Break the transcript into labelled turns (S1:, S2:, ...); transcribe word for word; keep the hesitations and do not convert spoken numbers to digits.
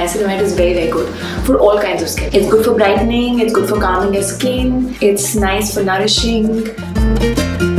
S1: niacinamide is very very good for all kinds of skin. It's good for brightening, it's good for calming your skin, it's nice for nourishing.